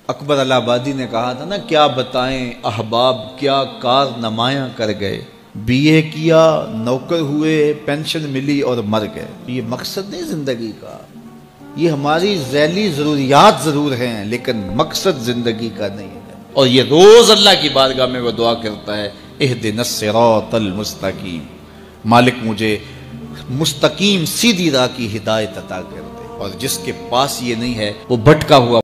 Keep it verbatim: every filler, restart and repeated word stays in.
अकबर अलाहाबादी ने कहा था ना, क्या बताएं अहबाब क्या कार नमाया कर गए, बीए किया नौकर हुए पेंशन मिली और मर गए। ये मकसद नहीं जिंदगी का, ये हमारी ज़ैली ज़रूरियात ज़रूर हैं लेकिन मकसद जिंदगी का नहीं है। और ये रोज़ अल्लाह की बारगाह में वो दुआ करता है, इहदिनस सिरातल मुस्तकीम, मालिक मुझे मुस्तकीम सीधी राह की हिदायत अता कर दे। और जिसके पास ये नहीं है वो भटका हुआ